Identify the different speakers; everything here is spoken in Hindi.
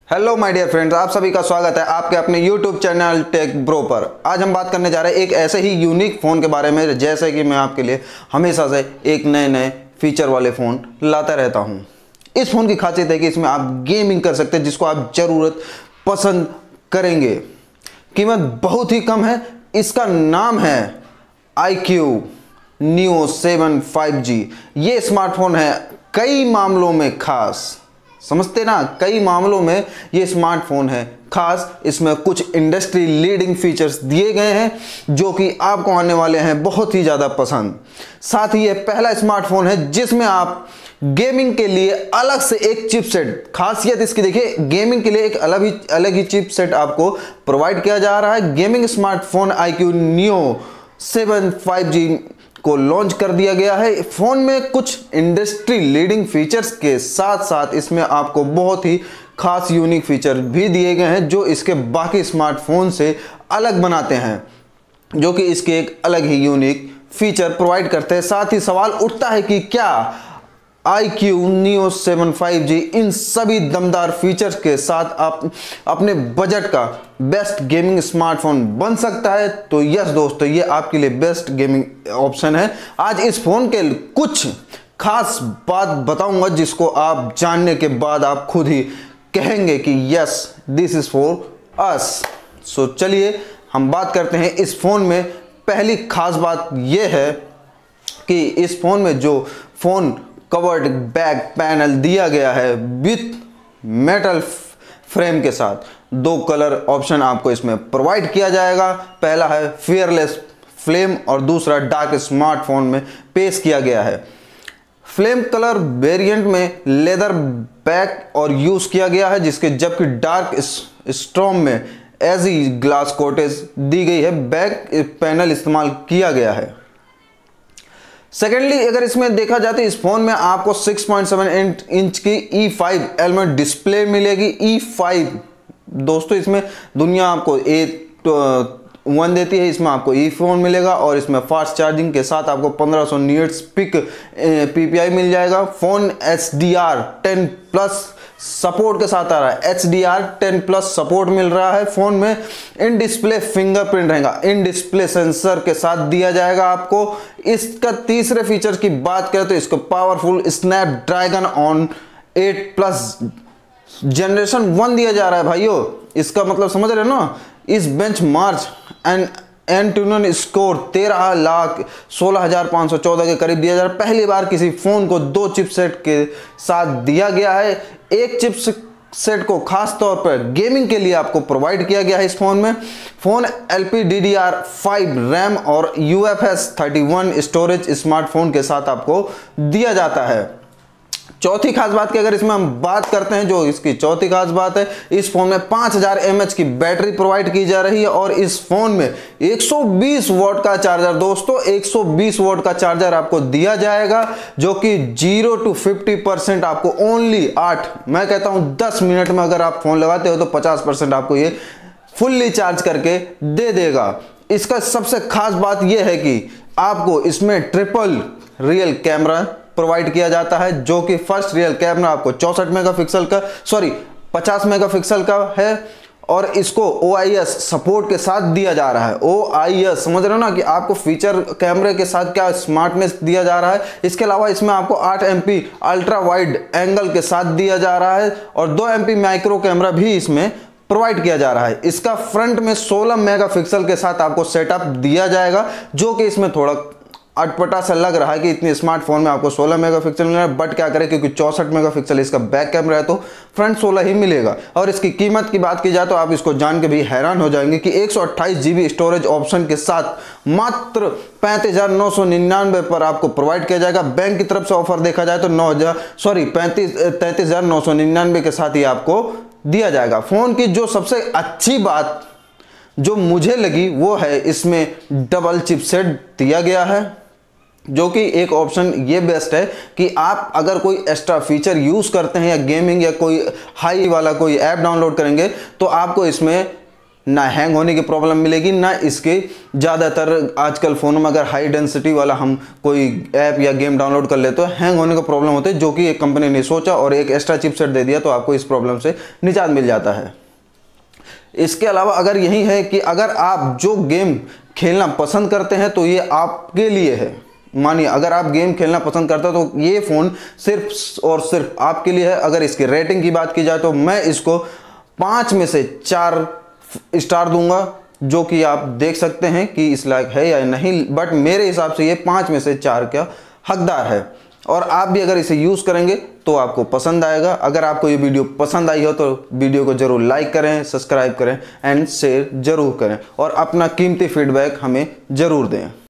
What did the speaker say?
Speaker 1: हेलो माय डियर फ्रेंड्स, आप सभी का स्वागत है आपके अपने यूट्यूब चैनल टेक ब्रो पर। आज हम बात करने जा रहे हैं एक ऐसे ही यूनिक फ़ोन के बारे में, जैसे कि मैं आपके लिए हमेशा से एक नए नए फीचर वाले फ़ोन लाता रहता हूं। इस फ़ोन की खासियत है कि इसमें आप गेमिंग कर सकते हैं, जिसको आप ज़रूरत पसंद करेंगे। कीमत बहुत ही कम है। इसका नाम है iQOO Neo 7 5G। ये स्मार्टफोन है कई मामलों में खास, समझते ना, कई मामलों में ये स्मार्टफोन है खास। इसमें कुछ इंडस्ट्री लीडिंग फीचर्स दिए गए हैं जो कि आपको आने वाले हैं बहुत ही ज़्यादा पसंद। साथ ही ये पहला स्मार्टफोन है जिसमें आप गेमिंग के लिए अलग से एक चिपसेट, खासियत इसकी देखिए, गेमिंग के लिए एक अलग ही चिपसेट आपको प्रोवाइड किया जा रहा है। Gaming smartphone iQOO Neo 7 5G को लॉन्च कर दिया गया है। फोन में कुछ इंडस्ट्री लीडिंग फीचर्स के साथ साथ इसमें आपको बहुत ही खास यूनिक फीचर भी दिए गए हैं जो इसके बाकी स्मार्टफोन से अलग बनाते हैं, जो कि इसके एक अलग ही यूनिक फीचर प्रोवाइड करते हैं। साथ ही सवाल उठता है कि क्या iQOO Neo 7 5G इन सभी दमदार फीचर्स के साथ आप अपने बजट का बेस्ट गेमिंग स्मार्टफोन बन सकता है? तो यस दोस्तों, ये आपके लिए बेस्ट गेमिंग ऑप्शन है। आज इस फोन के कुछ खास बात बताऊंगा जिसको आप जानने के बाद आप खुद ही कहेंगे कि yes this is for us. So चलिए हम बात करते हैं इस फोन में। पहली खास बात यह है कि इस फोन में जो फोन कवर्ड बैक पैनल दिया गया है विथ मेटल फ्रेम के साथ, दो कलर ऑप्शन आपको इसमें प्रोवाइड किया जाएगा। पहला है फियरलेस फ्लेम और दूसरा डार्क स्मार्टफोन में पेश किया गया है। फ्लेम कलर वेरिएंट में लेदर बैक और यूज किया गया है, जबकि डार्क स्टॉर्म में एजी ग्लास कोटेज दी गई है। बैक पैनल इस्तेमाल किया गया है। सेकेंडली, अगर इसमें देखा जाए तो इस फोन में आपको 6.7 इंच की E5 एलिमेंट डिस्प्ले मिलेगी। E5 दोस्तों, इसमें दुनिया आपको A1 देती है, इसमें आपको E फोन मिलेगा और इसमें फास्ट चार्जिंग के साथ आपको 1500 निट्स पिक PPI मिल जाएगा। फोन HDR10+ सपोर्ट के साथ आ रहा है। HDR10+ सपोर्ट मिल रहा है। फोन में इन डिस्प्ले फिंगरप्रिंट रहेगा, इन डिस्प्ले सेंसर के साथ दिया जाएगा आपको। इसका तीसरे फीचर की बात करें तो इसको पावरफुल स्नैपड्रैगन ऑन 8+ जनरेशन 1 दिया जा रहा है भाइयों। इसका मतलब समझ रहे हो ना। इस बेंचमार्क एंटूनन स्कोर 13,16,514 के करीब दिया जा रहा है। पहली बार किसी फोन को दो चिपसेट के साथ दिया गया है। एक चिपसेट को खास तौर पर गेमिंग के लिए आपको प्रोवाइड किया गया है इस फोन में। फोन LPDDR5 रैम और UFS 31 स्टोरेज स्मार्टफोन के साथ आपको दिया जाता है। चौथी खास बात की अगर इसमें हम बात करते हैं, जो इसकी चौथी खास बात है, इस फोन में 5000 mAh की बैटरी प्रोवाइड की जा रही है और इस फोन में 120 वॉट का चार्जर, दोस्तों 120 वॉट का चार्जर आपको दिया जाएगा, जो कि 0 to 50% आपको ओनली मैं कहता हूं 10 मिनट में अगर आप फोन लगाते हो तो 50% आपको ये फुल्ली चार्ज करके दे देगा। इसका सबसे खास बात यह है कि आपको इसमें ट्रिपल रियल कैमरा प्रोवाइड किया जाता है, जो कि फर्स्ट रियल कैमरा आपको 50 मेगापिक्सल का है और इसको OIS सपोर्ट के साथ दिया जा रहा है। OIS समझ रहे हो ना कि आपको फीचर कैमरे के साथ क्या स्मार्टनेस दिया जा रहा है। इसके अलावा इसमें आपको 8 MP अल्ट्रा वाइड एंगल के साथ दिया जा रहा है और 2 MP माइक्रो कैमरा भी इसमें प्रोवाइड किया जा रहा है। इसका फ्रंट में 16 मेगापिक्सल के साथ आपको सेटअप दिया जाएगा, जो कि इसमें थोड़ा अटपटा सा लग रहा है कि इतने स्मार्टफोन में आपको 16 मेगापिक्सल मिल रहा है, बट क्या करें क्योंकि 64 मेगापिक्सल इसका बैक कैमरा है तो फ्रंट 16 ही मिलेगा। और इसकी कीमत की बात की जाए तो आप इसको जान के भी हैरान हो जाएंगे कि 128 GB स्टोरेज ऑप्शन के साथ मात्र 35,999 पर आपको प्रोवाइड किया जाएगा। बैंक की तरफ से ऑफर देखा जाए तो 33,999 के साथ ही आपको दिया जाएगा। फोन की जो सबसे अच्छी बात जो मुझे लगी वो है इसमें डबल चिपसेट दिया गया है, जो कि एक ऑप्शन ये बेस्ट है कि आप अगर कोई एक्स्ट्रा फीचर यूज़ करते हैं या गेमिंग या कोई हाई वाला कोई ऐप डाउनलोड करेंगे तो आपको इसमें ना हैंग होने की प्रॉब्लम मिलेगी, ना इसके ज़्यादातर आजकल फ़ोनों में अगर हाई डेंसिटी वाला हम कोई ऐप या गेम डाउनलोड कर लेते तो हैंग होने का प्रॉब्लम होता है, जो कि एक कंपनी ने सोचा और एक एक्स्ट्रा चिपसेट दे दिया तो आपको इस प्रॉब्लम से निजात मिल जाता है। इसके अलावा अगर यही है कि अगर आप जो गेम खेलना पसंद करते हैं तो ये आपके लिए है। मानिए अगर आप गेम खेलना पसंद करते हो तो ये फ़ोन सिर्फ और सिर्फ आपके लिए है। अगर इसकी रेटिंग की बात की जाए तो मैं इसको 5 में से 4 स्टार दूंगा, जो कि आप देख सकते हैं कि इस लायक है या नहीं, बट मेरे हिसाब से ये 5 में से 4 का हकदार है। और आप भी अगर इसे यूज़ करेंगे तो आपको पसंद आएगा। अगर आपको ये वीडियो पसंद आई हो तो वीडियो को जरूर लाइक करें, सब्सक्राइब करें एंड शेयर जरूर करें और अपना कीमती फीडबैक हमें जरूर दें।